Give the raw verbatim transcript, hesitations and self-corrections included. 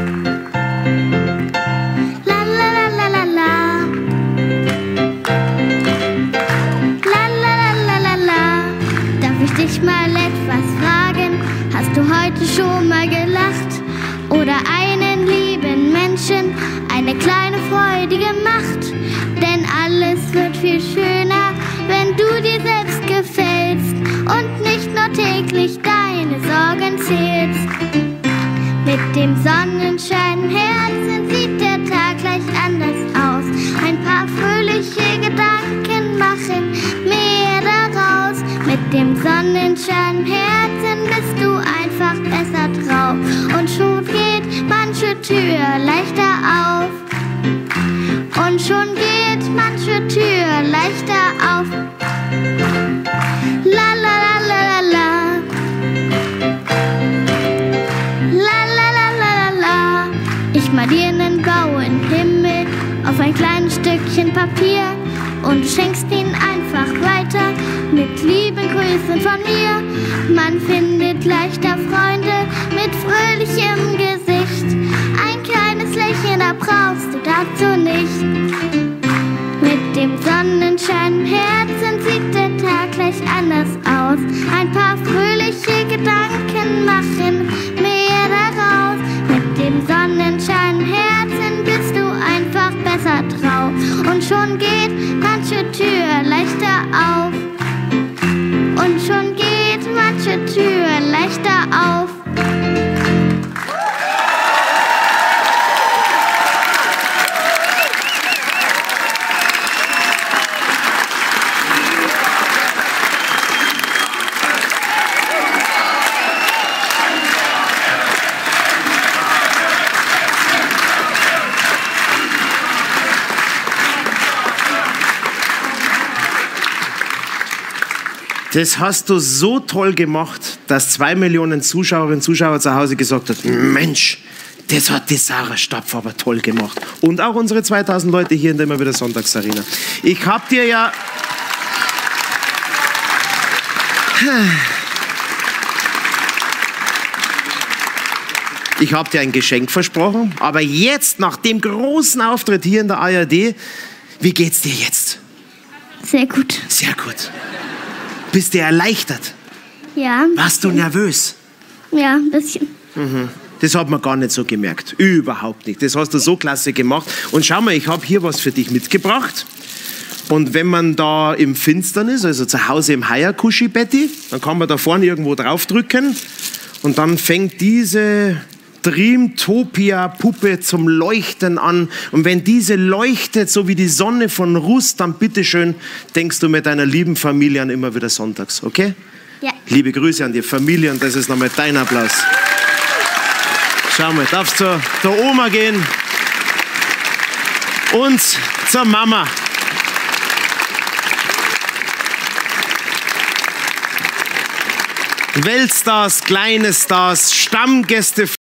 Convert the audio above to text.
La la la la la la. La la la la la la. Darf ich dich mal etwas fragen? Hast du heute schon mal gelacht? Oder einen lieben Menschen eine kleine Freude gemacht? Denn alles wird viel schöner, wenn du dir selbst gefällst und nicht nur täglich deine Sorgen zählst. Mit dem Sonnenschein im Herzen sieht der Tag gleich anders aus. Ein paar fröhliche Gedanken machen mehr daraus. Mit dem Sonnenschein im Herzen bist du einfach besser drauf. Und schon geht manche Tür leichter auf. Und schon geht manche Tür leichter auf. La la la la la la. La la la la la la. Ich mal dir einen blauen Himmel auf ein kleines Stückchen Papier und du schenkst ihn einfach weiter mit lieben Grüßen von mir. Man findet leichter Freunde mit fröhlichem Gesicht. Ein kleines Lächeln, da brauchst du dazu nicht. Mit dem Sonnenschein im Herzen sieht der Tag gleich anders aus. Ein paar fröhliche Gedanken machen mehr daraus. Mit dem Sonnenschein im Herzen bist du einfach besser drauf. Und schon geht manche Tür leichter auf. Und schon geht manche Tür leichter auf. Das hast du so toll gemacht, dass zwei Millionen Zuschauerinnen und Zuschauer zu Hause gesagt haben, Mensch, das hat die Sarah Stapf aber toll gemacht. Und auch unsere zweitausend Leute hier in der Immer wieder Sonntagsarena. Ich hab dir ja... Ich hab dir ein Geschenk versprochen, aber jetzt, nach dem großen Auftritt hier in der A R D, wie geht's dir jetzt? Sehr gut. Sehr gut. Bist du erleichtert? Ja. Warst du nervös? Ja, ein bisschen. Mhm. Das hat man gar nicht so gemerkt. Überhaupt nicht. Das hast du so klasse gemacht. Und schau mal, ich habe hier was für dich mitgebracht. Und wenn man da im Finstern ist, also zu Hause im Hayakushi-Betti, dann kann man da vorne irgendwo draufdrücken. Und dann fängt diese Dreamtopia-Puppe zum Leuchten an. Und wenn diese leuchtet, so wie die Sonne von Russ, dann bitteschön denkst du mit deiner lieben Familie an Immer wieder Sonntags, okay? Ja. Liebe Grüße an die Familie und das ist nochmal dein Applaus. Schau mal, darfst zur, zur Oma gehen und zur Mama. Weltstars, kleine Stars, Stammgäste.